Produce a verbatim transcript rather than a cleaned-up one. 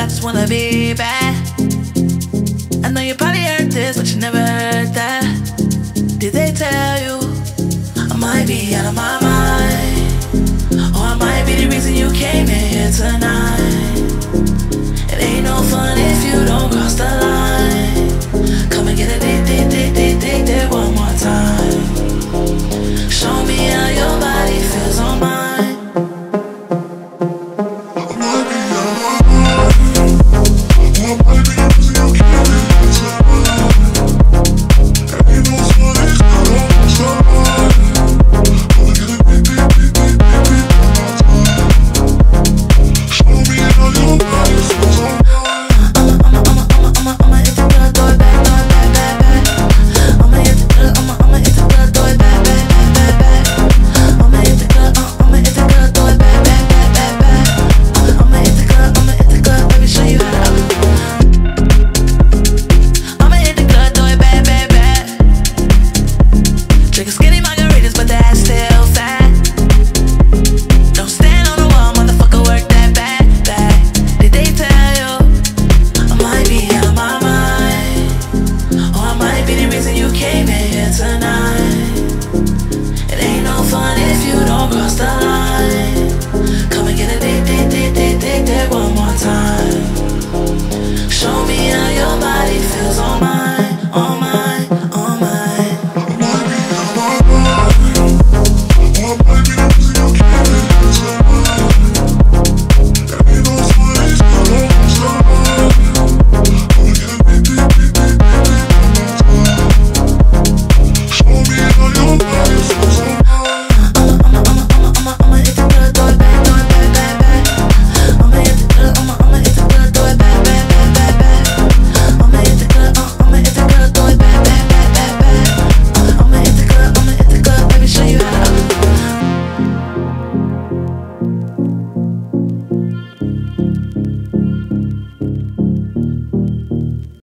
I just wanna be bad. I know you probably heard this, but you never heard that. Did they tell you I might be out of my mind? Or I might be the reason you came in here tonight.